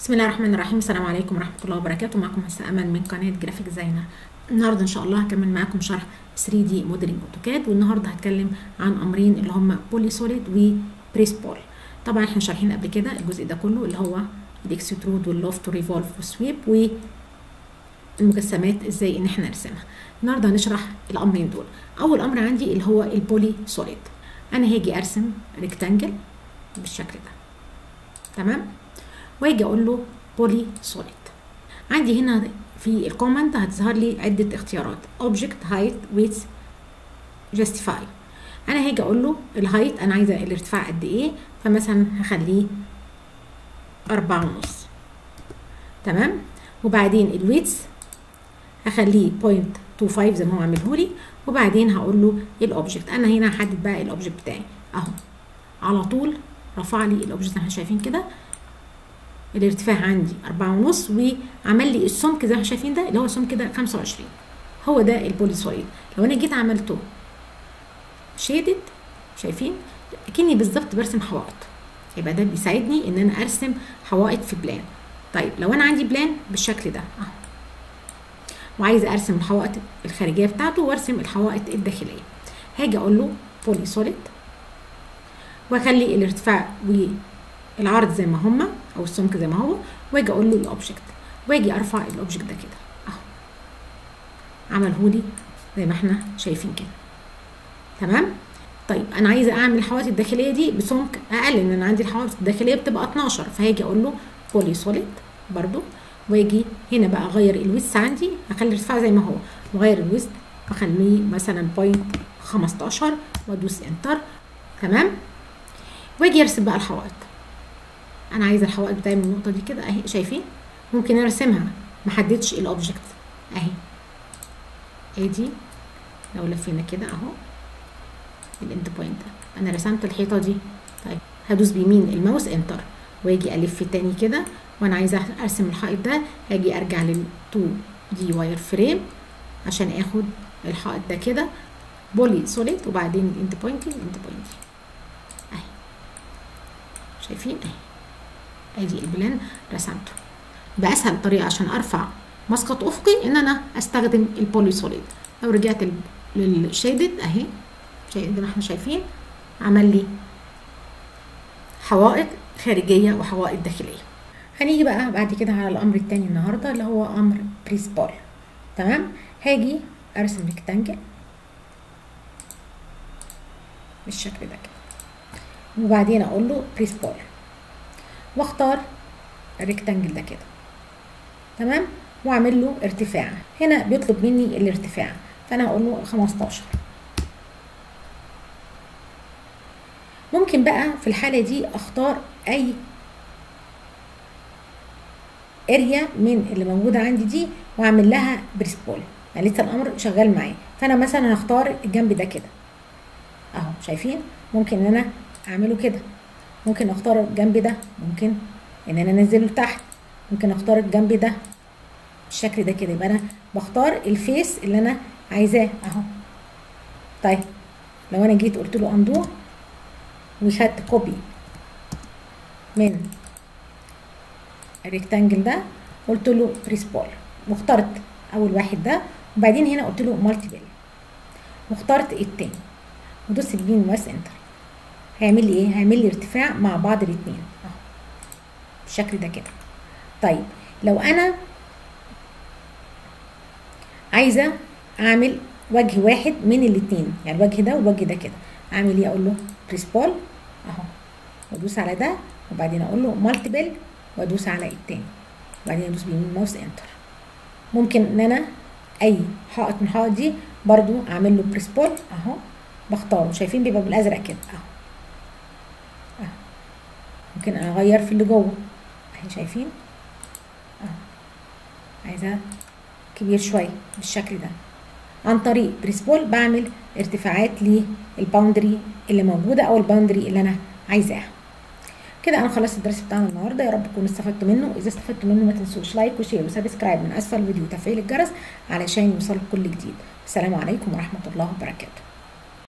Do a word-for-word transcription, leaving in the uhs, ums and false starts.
بسم الله الرحمن الرحيم. السلام عليكم ورحمة الله وبركاته. معكم هسه أمل من قناة جرافيك ديزاينر. النهاردة إن شاء الله هكمل معاكم شرح ثري دي موديلنج أوتوكاد، والنهاردة هتكلم عن أمرين اللي هما بولي سوليد وبريس بول. طبعا احنا شارحين قبل كده الجزء ده كله اللي هو الاكسترود واللوفت والريفولف والسويب والمجسمات ازاي ان احنا نرسمها. النهارده هنشرح الأمرين دول. أول أمر عندي اللي هو البولي سوليد. أنا هاجي أرسم ريكتانجل بالشكل ده، تمام، واجي اقول له بولي سوليد. عندي هنا في الكوماند هتظهر لي عده اختيارات: اوبجكت، هايت، ويدث، جاستيفاي. انا هاجي اقول له الهايت انا عايزه الارتفاع قد ايه، فمثلا هخليه أربعة ونص، تمام. وبعدين الويدث هخليه بوينت تو فايف زي ما هو عامله لي، وبعدين هقول له الاوبجكت. انا هنا هحدد بقى الاوبجكت بتاعي اهو، على طول رفع لي الاوبجكت زي ما احنا شايفين كده. الارتفاع عندي أربعة ونص، وعمل لي السمك زي ما احنا شايفين ده اللي هو سمك كده خمسة وعشرين. هو ده البولي سوليد. لو انا جيت عملته شيدد، شايفين اكني بالظبط برسم حوائط، يبقى ده بيساعدني ان انا ارسم حوائط في بلان. طيب لو انا عندي بلان بالشكل ده اهو، وعايزه ارسم الحوائط الخارجيه بتاعته وارسم الحوائط الداخليه، هاجي اقول له بولي سوليد، واخلي الارتفاع والعرض زي ما هما او السمك زي ما هو، واجي اقول له الاوبجكت، واجي ارفع الاوبجكت ده كده اهو، عمله لي زي ما احنا شايفين كده، تمام. طيب انا عايزه اعمل الحوائط الداخليه دي بسمك اقل، لان انا عندي الحوائط الداخليه بتبقى اتناشر، فهاجي اقول له بولي سوليد برضو، واجي هنا بقى اغير الويدث عندي، اخلي الارتفاع زي ما هو، واغير الويدث اخليه مثلا بوينت خمستاشر وادوس انتر، تمام. واجي ارسم بقى الحوائط. انا عايزه الحوائط بتاعي من النقطه دي كده اهي، شايفين ممكن ارسمها ما حددش الاوبجكت اهي، ادي لو لفينا كده اهو الاند بوينت ده انا رسمت الحيطه دي. طيب هدوس بيمين الماوس انتر، واجي الف تاني كده، وانا عايزه ارسم الحائط ده هاجي ارجع لل تو دي واير فريم عشان اخد الحائط ده كده بولي سوليد، وبعدين الاند بوينت الاند بوينت اهي، شايفين اهي، ادي البلان رسمته. يبقى اسهل طريقه عشان ارفع مسقط افقي ان انا استخدم البولي سوليد. لو رجعت للشيدد اهي، زي ما احنا شايفين عمل لي حوائط خارجيه وحوائط داخليه. هنيجي بقى بعد كده على الامر الثاني النهارده اللي هو امر بريس بول، تمام. هاجي ارسم ريكتانجل بالشكل ده كده، وبعدين اقول له بريس بول، واختار الريكتانجل ده كده، تمام، واعمل له ارتفاع. هنا بيطلب مني الارتفاع، فانا هقول له خمستاشر. ممكن بقى في الحاله دي اختار اي اريا من اللي موجوده عندي دي واعمل لها بريس بول، يعني لسه الامر شغال معايا. فانا مثلا هختار الجنب ده كده اهو، شايفين ممكن ان انا اعمله كده، ممكن اختار الجنب ده، ممكن ان انا انزله لتحت، ممكن اختار الجنب ده بالشكل ده كده. يبقى انا بختار الفيس اللي انا عايزاه اهو. طيب لو انا جيت قلت له اندو وخدت كوبي من الريكتانجل ده، قلت له بريس بول، واخترت اول واحد ده، وبعدين هنا قلت له مالتيبل، واخترت التاني، ودوست بيمين ماوس انتر، هيعمل لي ايه؟ هيعمل لي ارتفاع مع بعض الاثنين اهو بالشكل ده كده. طيب لو انا عايزه اعمل وجه واحد من الاثنين، يعني الوجه ده والوجه ده كده، اعمل ايه؟ اقول له بريس بول اهو، وادوس على ده، وبعدين اقول له مالتيبل، وادوس على الثاني، وبعدين ادوس بيمين ماوس انتر. ممكن ان انا اي حائط من الحوائط دي برضو اعمل له بريس بول اهو، بختاره، شايفين بيبقى بالازرق كده اهو اهو. ممكن اغير في اللي جوه اهي، شايفين اهو، عايزاه كبير شويه بالشكل ده. عن طريق بريس بول بعمل ارتفاعات للباوندري اللي موجوده او الباوندري اللي انا عايزاها. كده انا خلصت الدرس بتاعنا النهارده، يا رب تكونوا استفدتوا منه. اذا استفدتوا منه ما تنسوش لايك وشير وسبسكرايب من اسفل الفيديو وتفعيل الجرس علشان يوصلك كل جديد. السلام عليكم ورحمه الله وبركاته.